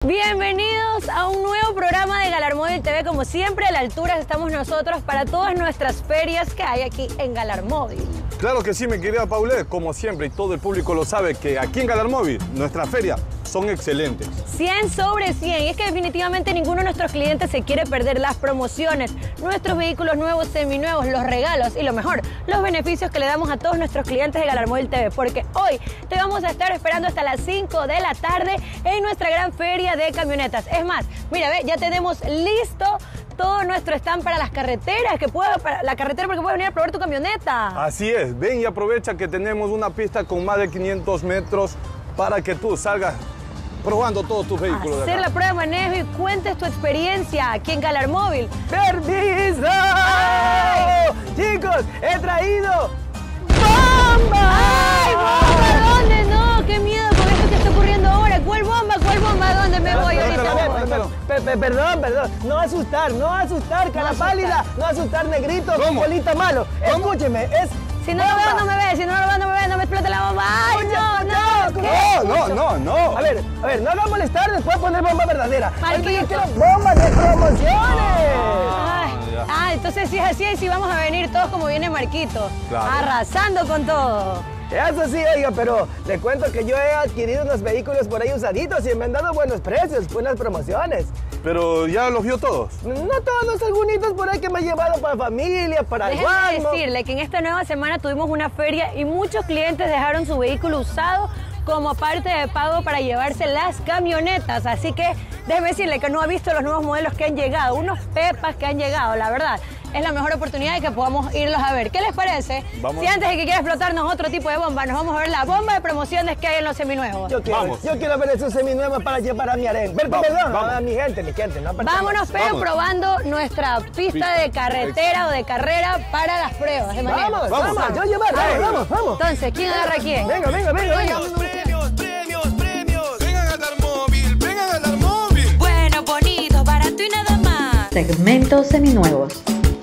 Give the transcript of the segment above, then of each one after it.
Bienvenidos a un nuevo programa de Galarmóvil TV. Como siempre, a la altura estamos nosotros para todas nuestras ferias que hay aquí en Galarmóvil. Claro que sí, mi querida Paulette, como siempre, y todo el público lo sabe, que aquí en Galarmóvil, nuestras ferias son excelentes. 100 sobre 100. Y es que definitivamente ninguno de nuestros clientes se quiere perder las promociones, nuestros vehículos nuevos, seminuevos, los regalos y lo mejor, los beneficios que le damos a todos nuestros clientes de Galarmóvil TV. Porque hoy te vamos a estar esperando hasta las 5 de la tarde en nuestra gran feria de camionetas. Es más, mira, ve, ya tenemos listo todo nuestro stand para las carreteras, para la carretera porque puedes venir a probar tu camioneta. Así es, ven y aprovecha que tenemos una pista con más de 500 metros para que tú salgas probando todos tus vehículos. Hacer la prueba de manejo y cuentes tu experiencia aquí en Galarmóvil. ¡Permiso! ¡Ay! Chicos, he traído ¡bomba! ¡Ay, bomba! ¿Dónde? No, qué miedo con esto que está ocurriendo ahora. ¿Cuál bomba? ¿Cuál bomba? ¿Dónde me voy ahorita? Perdón. No asustar, cara pálida. No asustar, negrito, bolita malo. Escúcheme, es... Si no lo veo, no me ve. Si no lo veo, no me ve. No me explote la bomba. ¡Ay, no! A ver, no hagas molestar, después poner bomba verdadera. Marquito. Yo quiero bombas de promociones. Entonces si es así, sí vamos a venir todos como viene Marquito. Claro. Arrasando con todo. Eso sí, oiga, pero le cuento que yo he adquirido unos vehículos por ahí usaditos y me han dado buenos precios, buenas promociones. Pero ya los vio todos. No todos, algunos por ahí que me he llevado para familia, para el guardo. Déjeme decirle que en esta nueva semana tuvimos una feria y muchos clientes dejaron su vehículo usado como parte de pago para llevarse las camionetas. Así que déjeme decirle que no ha visto los nuevos modelos que han llegado, unos pepas que han llegado, la verdad. Es la mejor oportunidad de que podamos irlos a ver. ¿Qué les parece? Vamos. Si antes de que quiera explotarnos otro tipo de bomba, nos vamos a ver la bomba de promociones que hay en los seminuevos. Yo quiero ver esos seminuevos para llevar a mi harén. Perdón, a mi gente, no. Vámonos, pero probando nuestra pista de carretera o de carrera para las pruebas. De manera. Vamos, yo llevar, vamos. Entonces, ¿quién agarra a quién? Venga. Premios. Vengan a Galarmóvil. Bueno, bonito, barato y nada más. Segmentos seminuevos.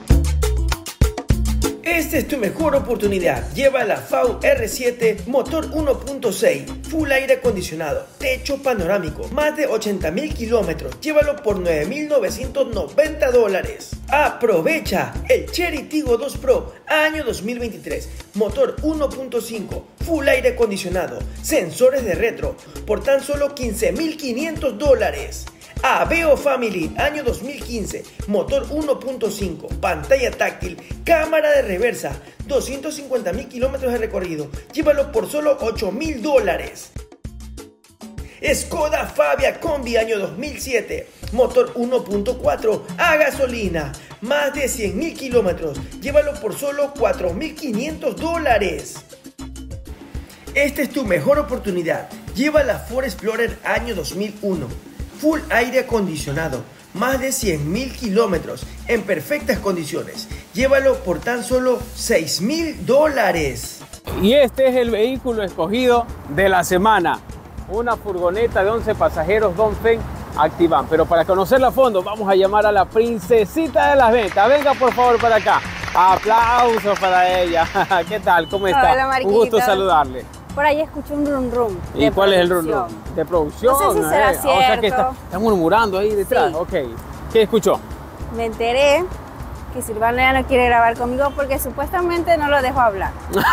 Esta es tu mejor oportunidad. Lleva la FAU R7 motor 1.6, full aire acondicionado, techo panorámico, más de 80.000 kilómetros. Llévalo por $9.990. Aprovecha el Chery Tiggo 2 Pro año 2023, motor 1.5, full aire acondicionado, sensores de retro, por tan solo $15.500. Aveo Family año 2015, motor 1.5, pantalla táctil, cámara de reversa, 250.000 kilómetros de recorrido. Llévalo por solo $8.000. Skoda Fabia Combi año 2007, motor 1.4 a gasolina, más de 100.000 kilómetros. Llévalo por solo $4.500. Esta es tu mejor oportunidad. Lleva la Ford Explorer año 2001. Full aire acondicionado, más de 100.000 kilómetros, en perfectas condiciones. Llévalo por tan solo $6.000. Y este es el vehículo escogido de la semana. Una furgoneta de 11 pasajeros Dongfeng Activan. Pero para conocerla a fondo, vamos a llamar a la princesita de las ventas. Venga por favor para acá. Aplausos para ella. ¿Qué tal? ¿Cómo está? Hola, Marquito. Un gusto saludarle. Por ahí escuché un rum rum. ¿Y cuál es el rum rum? De producción. No sé si será cierto. O sea que está murmurando ahí detrás. Sí. Ok. ¿Qué escuchó? Me enteré que Silvano ya no quiere grabar conmigo porque supuestamente no lo dejo hablar.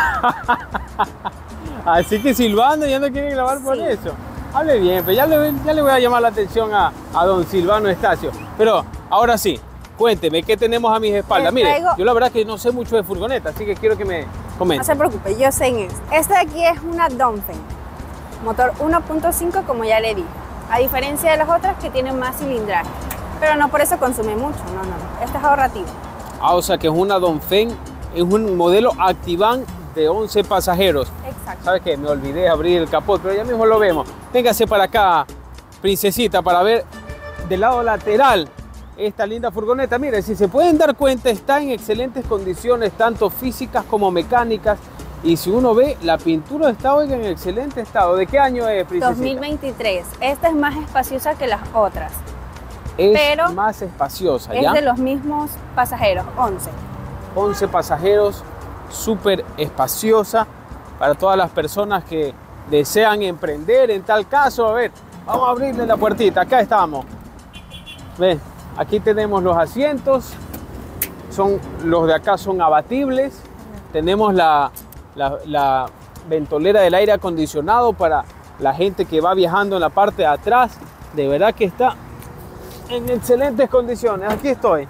Así que Silvano ya no quiere grabar por eso. Hable bien, pero ya le voy a llamar la atención a don Silvano Estacio. Pero ahora sí, cuénteme, ¿qué tenemos a mis espaldas? Mire, yo la verdad que no sé mucho de furgoneta, así que quiero que me comente. No se preocupe, yo sé en eso. Esta de aquí es una Dongfeng, motor 1.5 como ya le di. A diferencia de las otras que tienen más cilindraje. Pero no por eso consume mucho, no. Esta es ahorrativa. O sea que es una Dongfeng, es un modelo Activan de 11 pasajeros. Exacto. ¿Sabes qué? Me olvidé abrir el capot, pero ya mismo lo vemos. Véngase para acá, princesita, para ver del lado lateral esta linda furgoneta. Mire, si se pueden dar cuenta, está en excelentes condiciones, tanto físicas como mecánicas. Y si uno ve, la pintura está hoy en excelente estado. ¿De qué año es, princesita? 2023. Esta es más espaciosa que las otras. Pero más espaciosa, ¿ya? Es de los mismos pasajeros, 11. 11 pasajeros, súper espaciosa para todas las personas que desean emprender. En tal caso, a ver, Vamos a abrirle la puertita. Acá estamos. Ven, aquí tenemos los asientos. Los de acá son abatibles. Tenemos la ventolera del aire acondicionado para la gente que va viajando en la parte de atrás. De verdad que está en excelentes condiciones. Aquí estoy.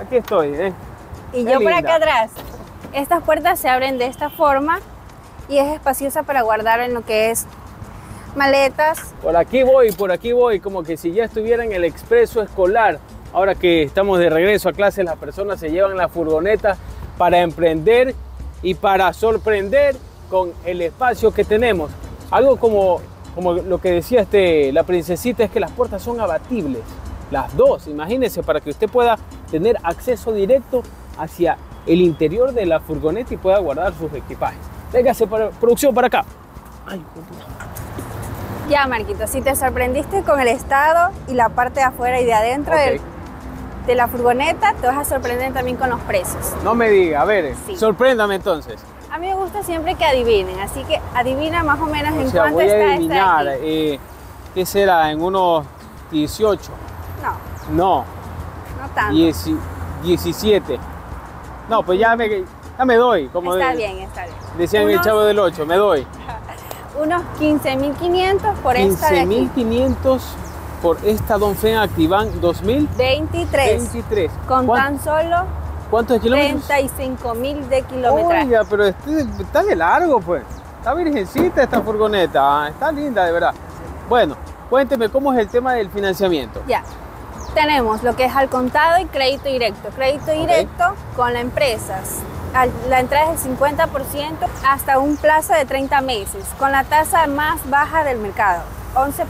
Y yo por acá atrás. Estas puertas se abren de esta forma y es espaciosa para guardar en lo que es maletas. Por aquí voy, como que si ya estuviera en el expreso escolar. Ahora que estamos de regreso a clase, las personas se llevan la furgoneta para emprender y para sorprender con el espacio que tenemos. Algo como lo que decía la princesita es que las puertas son abatibles. Las dos, imagínense, para que usted pueda tener acceso directo hacia el interior de la furgoneta y pueda guardar sus equipajes. Véngase, producción, para acá. Ay, ya, Marquito, si te sorprendiste con el estado y la parte de afuera y de adentro de la furgoneta, te vas a sorprender también con los precios. No me diga, a ver, Sí. sorpréndame entonces. A mí me gusta siempre que adivinen, así que adivina más o menos en cuánto voy a está adivinar, esta de aquí. ¿qué será? ¿En unos 18? No tanto. 17. No, pues ya me doy. Como Está bien. decían el Chavo del 8, me doy. Unos 15.500 por esta de aquí. 15.500 por esta Dongfeng Activan 2023. Con tan solo ¿cuántos kilómetros? 35.000 de kilometraje. Oiga, pero está de largo, pues. Está virgencita esta furgoneta. Está linda, de verdad. Bueno, cuénteme cómo es el tema del financiamiento. Ya. Tenemos lo que es al contado y crédito directo. Crédito directo con la empresa. La entrada es el 50% hasta un plazo de 30 meses, con la tasa más baja del mercado, 11%.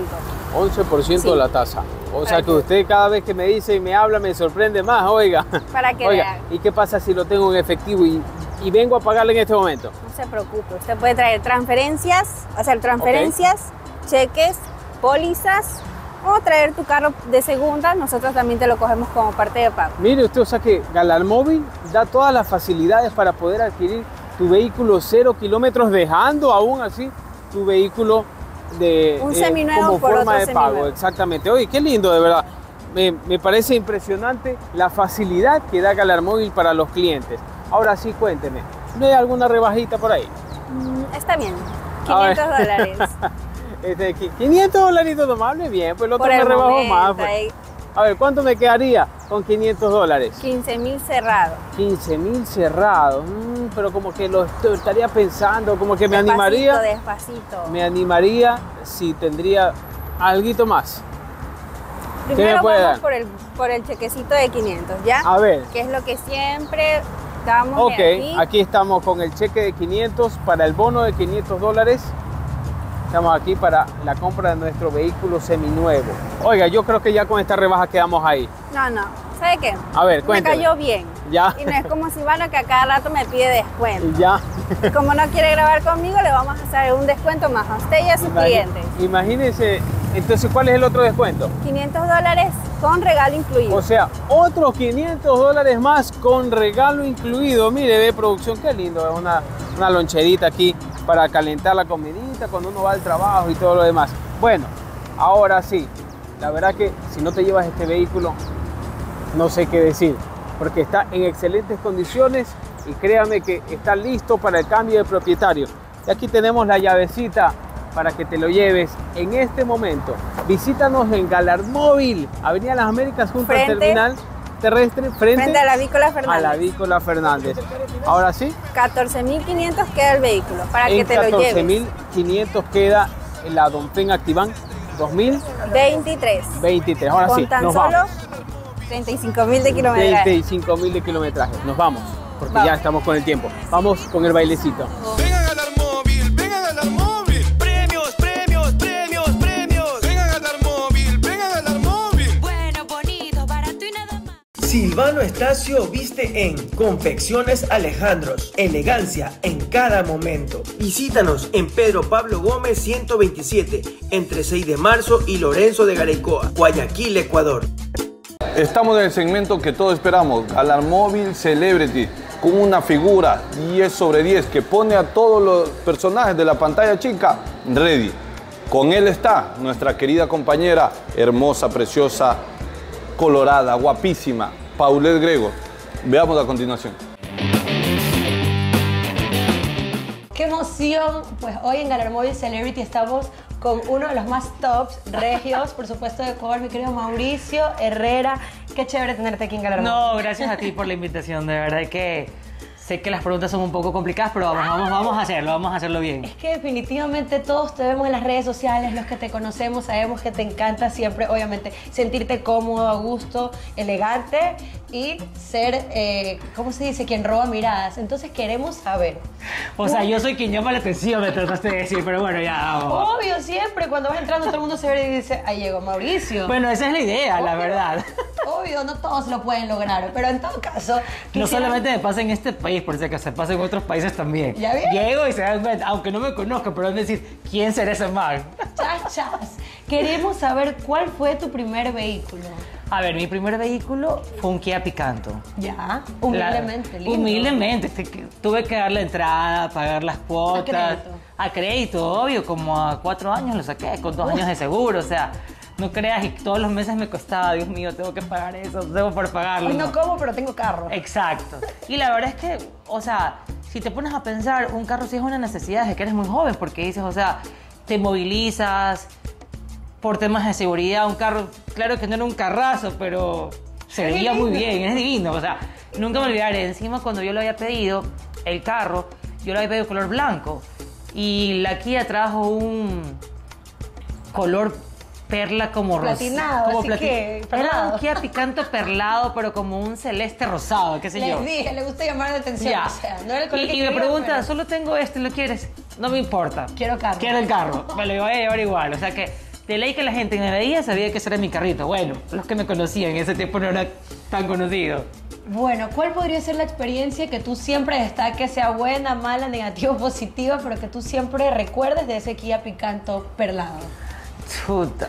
11% Sí. de la tasa. O sea que usted cada vez que me dice y me habla me sorprende más, oiga. Para que Oiga, vean. ¿y qué pasa si lo tengo en efectivo y vengo a pagarle en este momento? No se preocupe, usted puede traer hacer transferencias, cheques, pólizas o traer tu carro de segunda. Nosotros también te lo cogemos como parte de pago. Mire usted, o sea que Galarmóvil da todas las facilidades para poder adquirir tu vehículo 0 kilómetros, dejando aún así tu vehículo de Un seminuevo como por forma otro de pago. seminuevo. Exactamente. Oye, qué lindo, de verdad. Me parece impresionante la facilidad que da Galarmóvil para los clientes. Ahora sí, cuénteme, ¿no hay alguna rebajita por ahí? Está bien, A ver. $500. 500 dolaritos nomás, bien, pues el otro Por me el rebajó momento, más. Pues. ahí, A ver, ¿cuánto me quedaría con 500 dólares? 15.000 cerrado. 15.000 cerrados, pero como que lo estaría pensando, como que me animaría. Despacito. Me animaría si tendría alguito más. ¿Qué me Primero puede vamos dar? por el chequecito de 500, ¿ya? A ver. Que es lo que siempre damos Ok, de aquí estamos con el cheque de 500 para el bono de 500 dólares. Estamos aquí para la compra de nuestro vehículo seminuevo. Oiga, yo creo que ya con esta rebaja quedamos ahí. No. ¿Sabe qué? A ver, Me cuénteme. cayó bien. Ya. Y no es como Silvano que a cada rato me pide descuento. Ya. Y como no quiere grabar conmigo, le vamos a hacer un descuento más a usted y a sus clientes. Imagínense, entonces, ¿cuál es el otro descuento? $500 con regalo incluido. O sea, otros 500 dólares más con regalo incluido. Mire, ve, producción, qué lindo. Es una loncherita aquí para calentar la comidita cuando uno va al trabajo y todo lo demás. Bueno, ahora sí, la verdad que si no te llevas este vehículo, no sé qué decir, porque está en excelentes condiciones y créame que está listo para el cambio de propietario. Y aquí tenemos la llavecita para que te lo lleves en este momento. Visítanos en Galarmóvil, Avenida Las Américas, junto al terminal terrestre, frente a la Vícola Fernández. A la Vícola Fernández. Ahora sí. 14.500 queda el vehículo para que te lo lleves. 14.500 queda la Dongfeng Activan 2023. Ahora con sí, tan nos solo vamos. 35.000 de kilometraje. 35.000 de kilometraje. Nos vamos, porque ya estamos con el tiempo. Vamos con el bailecito. Vengan a Galarmóvil, vengan a Galarmóvil. Premios, premios, premios, premios. Vengan a Galarmóvil, vengan a Galarmóvil. Bueno, bonito, barato y nada más. Silvano Estacio viste en Confecciones Alejandros. Elegancia en cada momento. Visítanos en Pedro Pablo Gómez 127, entre 6 de marzo y Lorenzo de Garaycoa, Guayaquil, Ecuador. Estamos en el segmento que todos esperamos, Galarmóvil Celebrity, con una figura 10 sobre 10 que pone a todos los personajes de la pantalla chica ready. Con él está nuestra querida compañera, hermosa, preciosa, colorada, guapísima, Paulette Grego. Veamos a continuación. ¡Qué emoción! Pues hoy en Galarmóvil Celebrity estamos con uno de los más tops regios, por supuesto de Ecuador, mi querido Mauricio Herrera. Qué chévere tenerte aquí en Galarmóvil. No, gracias a ti por la invitación, de verdad que sé que las preguntas son un poco complicadas, pero vamos a hacerlo bien. Es que definitivamente todos te vemos en las redes sociales, los que te conocemos, sabemos que te encanta siempre, obviamente, sentirte cómodo, a gusto, elegante y ser, ¿cómo se dice? Quien roba miradas. Entonces queremos saber. O sea, yo soy quien llama la atención, me trataste de decir, pero bueno, ya vamos. Obvio, siempre, cuando vas entrando todo el mundo se ve y dice, ahí llegó Mauricio. Bueno, esa es la idea, la verdad. Obvio, no todos lo pueden lograr, pero en todo caso... No solamente me pasa en este país, por si acaso, se pasa en otros países también. ¿Ya ves? Llego y se dan cuenta, aunque no me conozcan, pero van a decir, ¿quién será ese man? Chachas, queremos saber cuál fue tu primer vehículo. A ver, mi primer vehículo fue un Kia Picanto. Ya, humildemente, lindo. Humildemente, tuve que dar la entrada, pagar las cuotas. ¿A crédito? A crédito, obvio, como a 4 años lo saqué, con 2 años de seguro, o sea... No creas, y todos los meses me costaba, Dios mío, tengo que pagar eso, tengo por pagarlo. Hoy no como, pero tengo carro. Exacto. Y la verdad es que, o sea, si te pones a pensar, un carro sí es una necesidad desde que eres muy joven, porque dices, o sea, te movilizas por temas de seguridad. Un carro, claro que no era un carrazo, pero se veía muy bien, es divino. O sea, nunca me olvidaré. Encima, cuando yo lo había pedido, el carro, yo lo había pedido color blanco. Y la Kia trajo un color perla como platinado, como así que era un Kia Picanto perlado, pero como un celeste rosado, qué sé yo. Les dije, le gusta llamar la atención. Ya. O sea, no era el color que y me quería, pregunta, pero... solo tengo este, ¿lo quieres? No me importa. Quiero carro. Quiero el carro. Me lo voy a llevar igual. O sea que de ley que la gente me veía sabía que ese era mi carrito. Bueno, los que me conocían en ese tiempo no era tan conocido. Bueno, ¿cuál podría ser la experiencia que tú siempre destaques, sea buena, mala, negativa, positiva, pero que tú siempre recuerdes de ese Kia Picanto perlado? Chuta.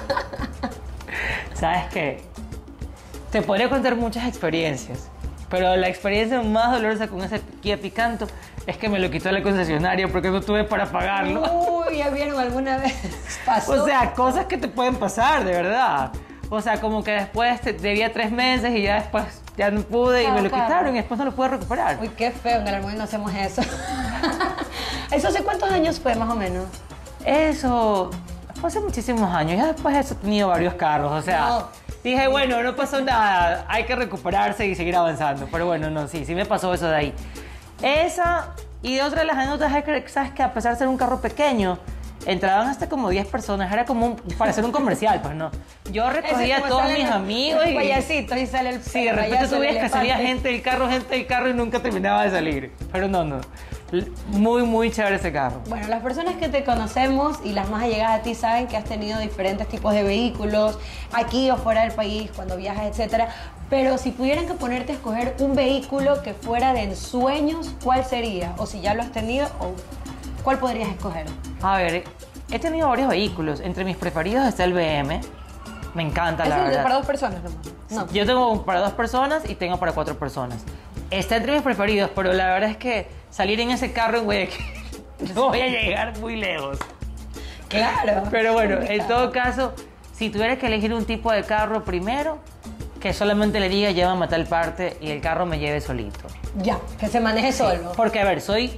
¿Sabes qué? Te podría contar muchas experiencias, pero la experiencia más dolorosa con ese Kia Picanto es que me lo quitó la concesionaria porque no tuve para pagarlo. Uy, ¿ya vieron alguna vez? ¿Pasó? O sea, cosas que te pueden pasar, de verdad. O sea, como que después debía 3 meses y ya después ya no pude y me lo quitaron y después no lo pude recuperar. Uy, qué feo, en Galarmóvil no hacemos eso. ¿Eso hace cuántos años fue, más o menos? Eso fue hace muchísimos años. Ya después de eso he tenido varios carros, o sea... No. Dije, bueno, no pasó nada, hay que recuperarse y seguir avanzando. Pero bueno, no, sí me pasó eso de ahí. Esa, y de otra de las anécdotas es que, sabes que a pesar de ser un carro pequeño, entraban hasta como 10 personas, era como para hacer un comercial, pues no. Yo recogía a todos mis amigos y... payasitos y sale el... Sí, de repente tú veías que salía gente del carro y nunca terminaba de salir. Pero no. Muy, muy chévere ese carro. Bueno, las personas que te conocemos y las más allegadas a ti saben que has tenido diferentes tipos de vehículos, aquí o fuera del país, cuando viajas, etcétera. Pero si pudieran que ponerte a escoger un vehículo que fuera de ensueños, ¿cuál sería? O si ya lo has tenido, ¿cuál podrías escoger? A ver, he tenido varios vehículos. Entre mis preferidos está el BM. Me encanta, la verdad. ¿Es para 2 personas nomás? No. Yo tengo para 2 personas y tengo para 4 personas. Está entre mis preferidos, pero la verdad es que salir en ese carro en Guayaquil no voy a llegar muy lejos. Claro. Pero bueno, en todo caso, si tuviera que elegir un tipo de carro primero, que solamente le diga llévame a tal parte y el carro me lleve solito. Ya, que se maneje solo. Porque, a ver, soy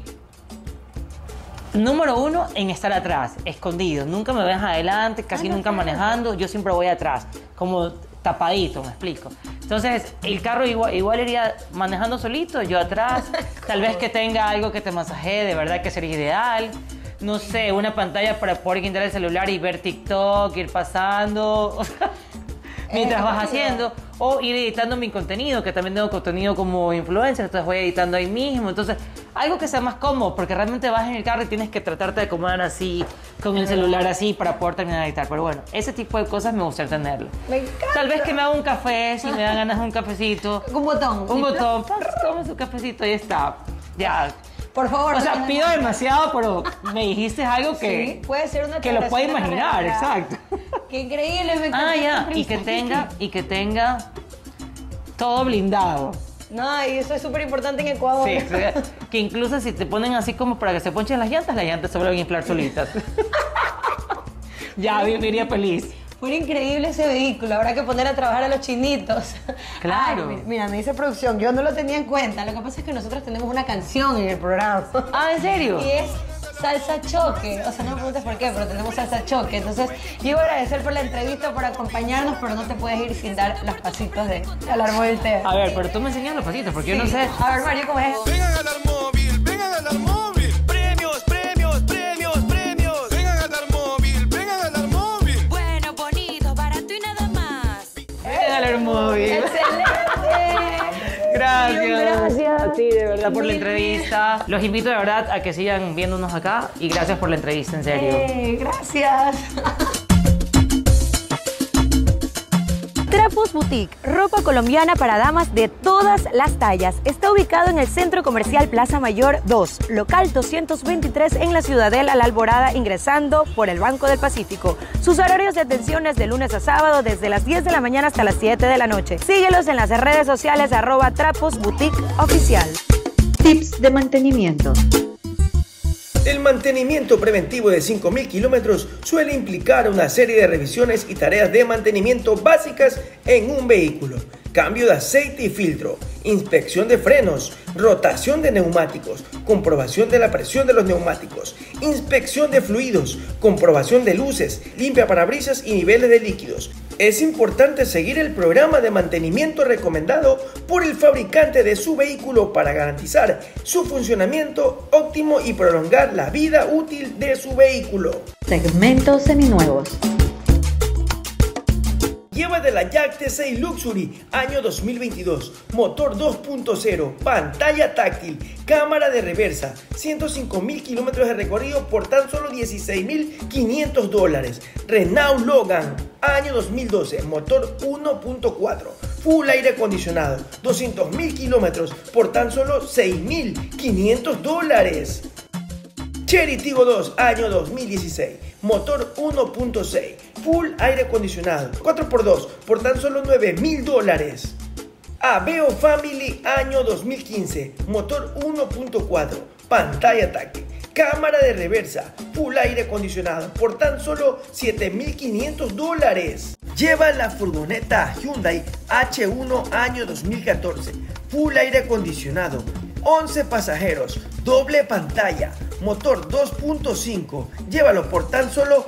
número 1 en estar atrás, escondido. Nunca me ves adelante, casi nunca manejando. Yo siempre voy atrás, como tapadito, me explico. Entonces, el carro igual iría manejando solito, yo atrás. Tal vez que tenga algo que te masajee, de verdad que sería ideal. No sé, una pantalla para poder guindar el celular y ver TikTok, ir pasando. O sea, mientras vas haciendo. O ir editando mi contenido, que también tengo contenido como influencer, entonces voy editando ahí mismo. Entonces, algo que sea más cómodo, porque realmente vas en el carro y tienes que tratarte de acomodar así, con el celular así, para poder terminar de editar. Pero bueno, ese tipo de cosas me gustaría tenerlo. Me encanta. Tal vez que me haga un café, si me dan ganas de un cafecito. Un botón. Un botón, toma su cafecito, ahí está. Ya. Por favor. O sea, pido demasiado, pero me dijiste algo que... Sí, puede ser una que lo pueda imaginar, exacto. Qué increíble, me encanta. Ah, ya, y que tenga todo blindado. No, y eso es súper importante en Ecuador. Sí, que incluso si te ponen así como para que se ponchen las llantas se vuelven a inflar solitas. Ya, viviría feliz. Fue increíble ese vehículo, habrá que poner a trabajar a los chinitos. Claro. Ay, mira, me dice producción, yo no lo tenía en cuenta. Lo que pasa es que nosotros tenemos una canción en el programa. Ah, ¿en serio? Y es Salsa Choque. O sea, no me preguntes por qué, pero tenemos Salsa Choque. Entonces, yo iba a agradecer por la entrevista, por acompañarnos, pero no te puedes ir sin dar los pasitos de Alarmóvil del TV. A ver, pero tú me enseñas los pasitos, porque yo no sé. A ver, Mario, ¿cómo es? Vengan a Alarmóvil, vengan a Alarmóvil. Premios, premios, premios, premios. Vengan a Alarmóvil, vengan a Alarmóvil. Bueno, bonito, barato y nada más. Alarmóvil. ¡Excelente! Gracias. Gracias. A ti, de verdad, por la entrevista. Los invito de verdad a que sigan viéndonos acá y gracias por la entrevista, en serio. Gracias. Trapos Boutique, ropa colombiana para damas de todas las tallas. Está ubicado en el Centro Comercial Plaza Mayor 2, local 223 en la Ciudadela La Alborada, ingresando por el Banco del Pacífico. Sus horarios de atención es de lunes a sábado desde las 10 de la mañana hasta las 7 de la noche. Síguelos en las redes sociales @Trapos Boutique Oficial. Tips de mantenimiento. El mantenimiento preventivo de 5.000 kilómetros suele implicar una serie de revisiones y tareas de mantenimiento básicas en un vehículo. Cambio de aceite y filtro, inspección de frenos, rotación de neumáticos, comprobación de la presión de los neumáticos, inspección de fluidos, comprobación de luces, limpia parabrisas y niveles de líquidos. Es importante seguir el programa de mantenimiento recomendado por el fabricante de su vehículo para garantizar su funcionamiento óptimo y prolongar la vida útil de su vehículo. Segmentos seminuevos. Llévate la Jack T6 Luxury año 2022, motor 2.0, pantalla táctil, cámara de reversa, 105.000 kilómetros de recorrido por tan solo $16.500. Renault Logan año 2012, motor 1.4, full aire acondicionado, 200.000 kilómetros por tan solo $6.500. Cherry Tiggo 2 año 2016, motor 1.6, full aire acondicionado, 4x2 por tan solo $9.000. Aveo Family año 2015, motor 1.4, pantalla táctil, cámara de reversa, full aire acondicionado por tan solo $7.500. Lleva la furgoneta Hyundai H1 año 2014, full aire acondicionado, 11 pasajeros, doble pantalla, motor 2.5. Llévalo por tan solo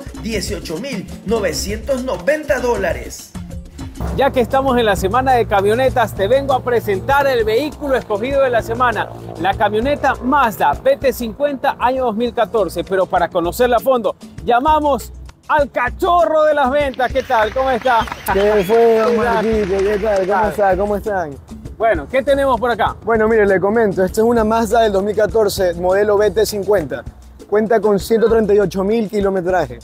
$18.990. Ya que estamos en la semana de camionetas, te vengo a presentar el vehículo escogido de la semana, la camioneta Mazda BT50 año 2014. Pero para conocerla a fondo, llamamos al cachorro de las ventas. ¿Qué tal? ¿Cómo está? ¿Qué fue, don Marquito? ¿Qué tal? ¿Cómo está? ¿Cómo están? Bueno, ¿qué tenemos por acá? Bueno, mire, le comento. Esta es una Mazda del 2014, modelo BT50. Cuenta con 138.000 kilometraje.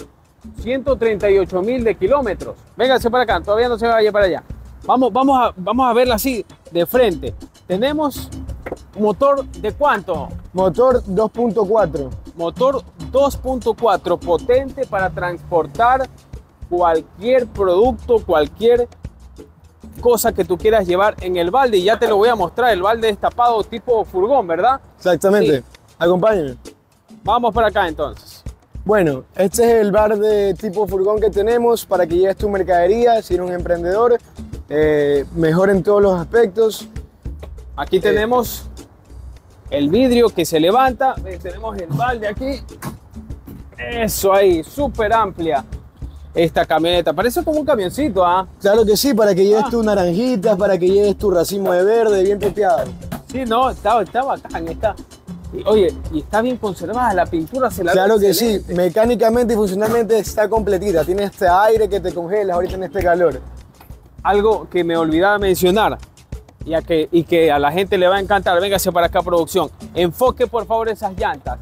138.000 de kilómetros. Véngase para acá, todavía no se vaya para allá. Vamos a verla así, de frente. Tenemos motor de ¿cuánto? Motor 2.4. Motor 2.4, potente para transportar cualquier producto, cualquier cosa que tú quieras llevar en el balde. Y ya te lo voy a mostrar, el balde destapado tipo furgón, ¿verdad? Exactamente. Sí. Acompáñenme. Vamos para acá entonces. Bueno, este es el balde tipo furgón que tenemos para que lleves tu mercadería, si eres un emprendedor, mejor en todos los aspectos. Aquí tenemos el vidrio que se levanta, tenemos el balde aquí. Eso ahí, súper amplia esta camioneta. Parece como un camioncito, ¿ah? Claro que sí, para que lleves tus naranjitas, para que lleves tu racimo de verde bien pepeado. Sí, no, está bacán, está. Oye, y está bien conservada, la pintura se la ve. Claro que excelente. sí, mecánicamente y funcionalmente está completita. Tiene este aire que te congelas ahorita en este calor. Algo que me olvidaba mencionar y que a la gente le va a encantar. Véngase para acá, producción. Enfoque por favor esas llantas.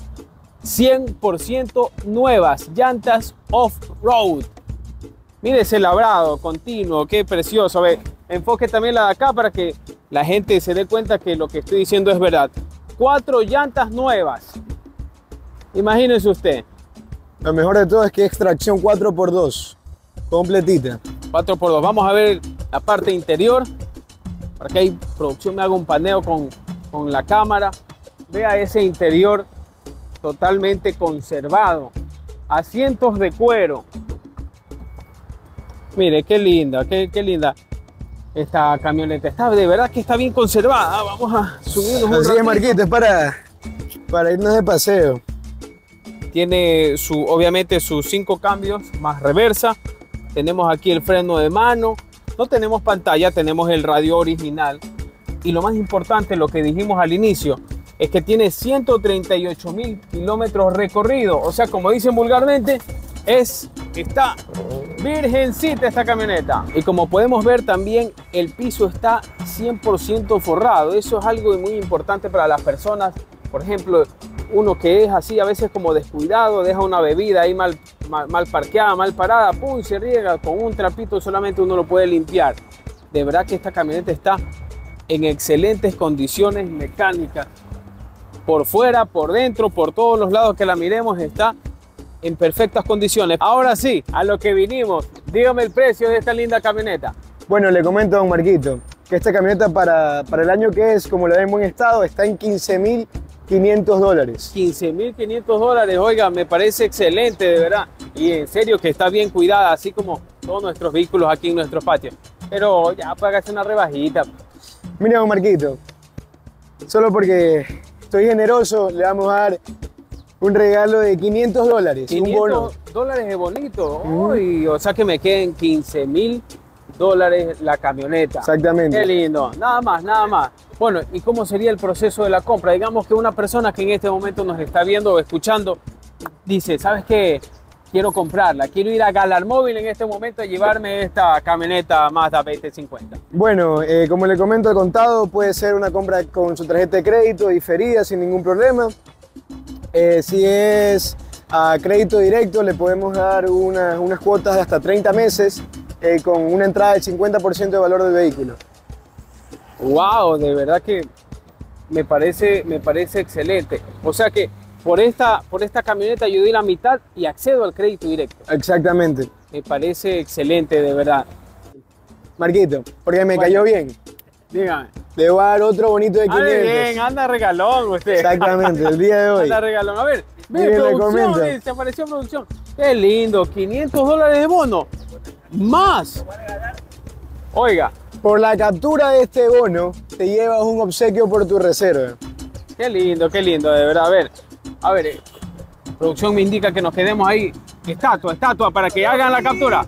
100% nuevas, llantas off-road. Mire ese labrado continuo, qué precioso. A ver, enfoque también la de acá para que la gente se dé cuenta que lo que estoy diciendo es verdad. 4 llantas nuevas. Imagínense usted. Lo mejor de todo es que es tracción 4x2, completita. 4x2. Vamos a ver la parte interior. Para que ahí producción me haga un paneo con la cámara. Vea ese interior totalmente conservado. Asientos de cuero. Mire, qué linda, qué linda esta camioneta. Está, de verdad que está bien conservada. Vamos a subirnos un Así es, ratito. Marquito, es para irnos de paseo. Tiene obviamente sus 5 cambios más reversa. Tenemos aquí el freno de mano. No tenemos pantalla, tenemos el radio original. Y lo más importante, lo que dijimos al inicio, es que tiene 138.000 kilómetros recorridos. O sea, como dicen vulgarmente, está virgencita esta camioneta. Y como podemos ver también, el piso está 100% forrado. Eso es algo muy importante para las personas. Por ejemplo, uno que es así a veces como descuidado, deja una bebida ahí mal parqueada, mal parada, pum, se riega con un trapito, solamente uno lo puede limpiar. De verdad que esta camioneta está en excelentes condiciones mecánicas. Por fuera, por dentro, por todos los lados que la miremos, está en perfectas condiciones. Ahora sí, a lo que vinimos, dígame el precio de esta linda camioneta. Bueno, le comento a don Marquito que esta camioneta para el año que es, como la ven en buen estado, está en $15.500. $15.500, oiga, me parece excelente, de verdad. Y en serio que está bien cuidada, así como todos nuestros vehículos aquí en nuestro patio. Pero ya, págase una rebajita. Mira, don Marquito, solo porque estoy generoso, le vamos a dar un regalo de $500. un bono. $500 es bonito. Uy, o sea que me queden $15.000 la camioneta. Exactamente. Qué lindo. Nada más, nada más. Bueno, ¿y cómo sería el proceso de la compra? Digamos que una persona que en este momento nos está viendo o escuchando dice, ¿sabes qué? Quiero comprarla. Quiero ir a Galar Móvil en este momento a llevarme esta camioneta Mazda 2050. Bueno, como le comento al contado, puede ser una compra con su tarjeta de crédito diferida sin ningún problema. Si es a crédito directo, le podemos dar unas cuotas de hasta 30 meses con una entrada del 50% de valor del vehículo. Wow, de verdad que me parece excelente. O sea que por esta camioneta yo doy la mitad y accedo al crédito directo. Exactamente. Me parece excelente, de verdad. Marquito, porque me cayó bien. Dígame. Le voy a dar otro bonito de 500. Bien, anda regalón usted. Exactamente, el día de hoy. Anda regalón. A ver, Mire, producción, se apareció producción. Qué lindo, $500 de bono. Más. Oiga. Por la captura de este bono, te llevas un obsequio por tu reserva. Qué lindo, de verdad. A ver, producción me indica que nos quedemos ahí. Estatua, para que hagan la captura.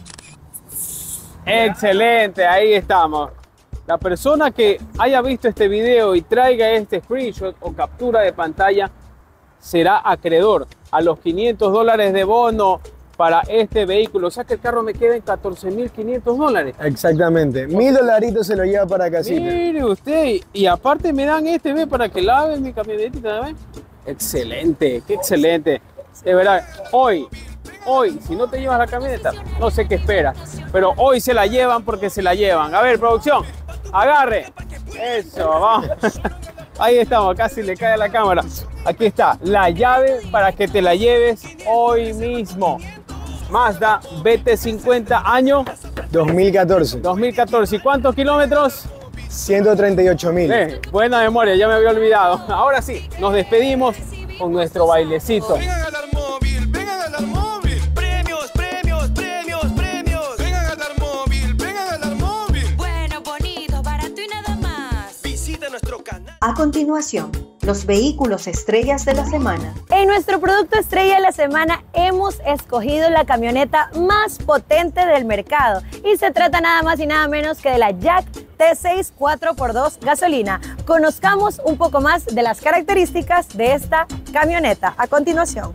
Excelente, ahí estamos. La persona que haya visto este video y traiga este screenshot o captura de pantalla será acreedor a los $500 de bono para este vehículo. O sea que el carro me queda en $14.500. Exactamente. $1.000 se lo lleva para casita. Mire usted, y aparte me dan ve, para que lave mi camionetita, ¿ves? Excelente, qué excelente. De verdad, hoy, si no te llevas la camioneta, no sé qué esperas, pero hoy se la llevan porque se la llevan. A ver, producción, agarre. Eso, vamos. Ahí estamos, casi le cae a la cámara. Aquí está, la llave para que te la lleves hoy mismo. Mazda BT50, año 2014. 2014. ¿Y cuántos kilómetros? 138.000. Buena memoria, ya me había olvidado. Ahora sí, nos despedimos con nuestro bailecito. Vengan a Galar Móvil, vengan a Galar Móvil. Premios, premios, premios, premios. Vengan a Galar Móvil, vengan a Galar Móvil. Bueno, bonito, barato y nada más. Visita nuestro canal. A continuación, los vehículos estrellas de la semana. En nuestro producto estrella de la semana hemos escogido la camioneta más potente del mercado y se trata nada más y nada menos que de la Jack T6 4x2 gasolina. Conozcamos un poco más de las características de esta camioneta a continuación.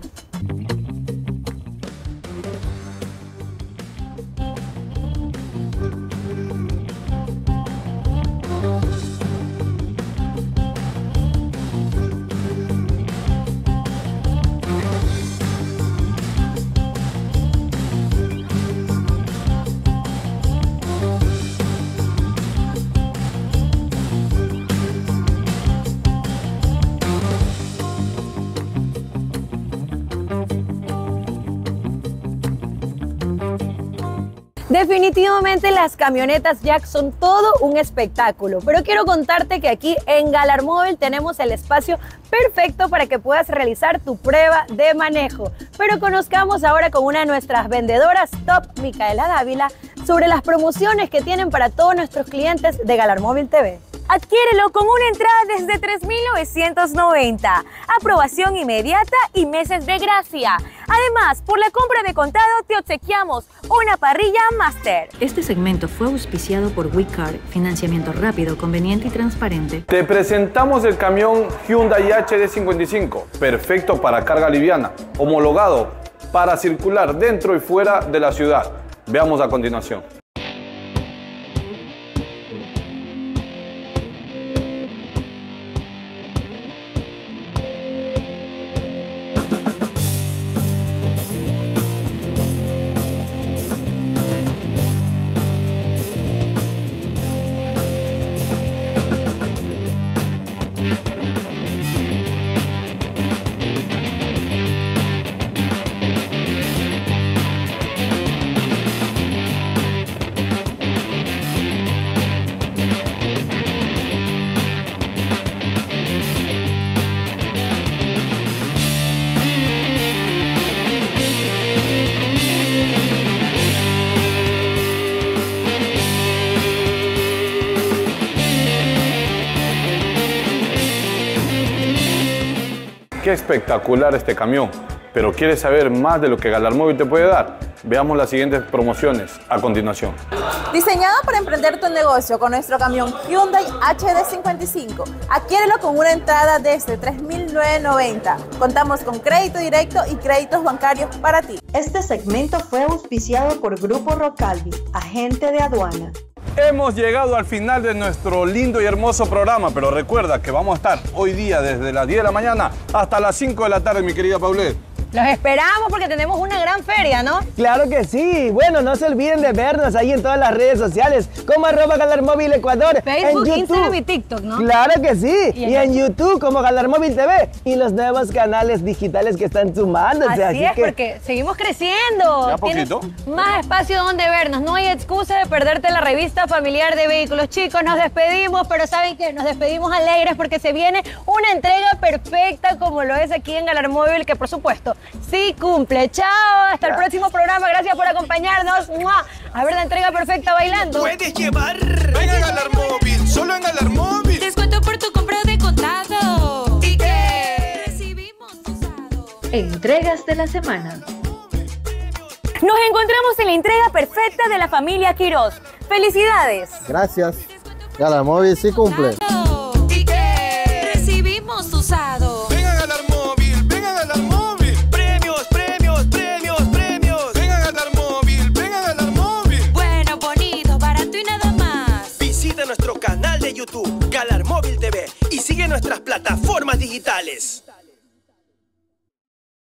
Definitivamente las camionetas Jack son todo un espectáculo, pero quiero contarte que aquí en Galar Móvil tenemos el espacio perfecto para que puedas realizar tu prueba de manejo. Pero conozcamos ahora con una de nuestras vendedoras top, Micaela Dávila, sobre las promociones que tienen para todos nuestros clientes de Galar Móvil TV. Adquiérelo con una entrada desde 3.990, aprobación inmediata y meses de gracia. Además, por la compra de contado te obsequiamos una parrilla Master. Este segmento fue auspiciado por WeCar, financiamiento rápido, conveniente y transparente. Te presentamos el camión Hyundai HD55, perfecto para carga liviana, homologado para circular dentro y fuera de la ciudad. Veamos a continuación. Qué espectacular este camión, pero ¿quieres saber más de lo que Galar Móvil te puede dar? Veamos las siguientes promociones a continuación. Diseñado para emprender tu negocio con nuestro camión Hyundai HD55. Adquiérelo con una entrada desde 3.990. Contamos con crédito directo y créditos bancarios para ti. Este segmento fue auspiciado por Grupo Rocalvi, agente de aduana. Hemos llegado al final de nuestro lindo y hermoso programa, pero recuerda que vamos a estar hoy día desde las 10 de la mañana hasta las 5 de la tarde, mi querida Paulette. Los esperamos porque tenemos una gran feria, ¿no? Claro que sí. Bueno, no se olviden de vernos ahí en todas las redes sociales, como @GalarMóvil_Ecuador. Facebook, Instagram y TikTok, ¿no? Claro que sí. Y en YouTube como Galar Móvil TV y los nuevos canales digitales que están sumándose. Así es, porque seguimos creciendo. Ya poquito. Tienes más espacio donde vernos. No hay excusa de perderte la revista familiar de vehículos. Chicos, nos despedimos, pero ¿saben qué? Nos despedimos alegres porque se viene una entrega perfecta como lo es aquí en Galar Móvil, que por supuesto sí cumple. Chao, hasta el próximo programa. Gracias por acompañarnos. ¡Mua! A ver la entrega perfecta bailando. Puedes llevar. Ven a Galar Móvil, solo en Galar Móvil. Descuento por tu compra de contado. ¿Y qué? Recibimos usado. Entregas de la semana. Nos encontramos en la entrega perfecta de la familia Quiroz. ¡Felicidades! Gracias. Galar Móvil sí cumple. ¿Y qué? Recibimos usado. Ven a Galar Móvil, ven a Galar Móvil. Premios, premios, premios, premios. Ven a Galar Móvil, ven a Galar Móvil. Bueno, bonito, barato y nada más. Visita nuestro canal de YouTube, Galar Móvil TV, y sigue nuestras plataformas digitales.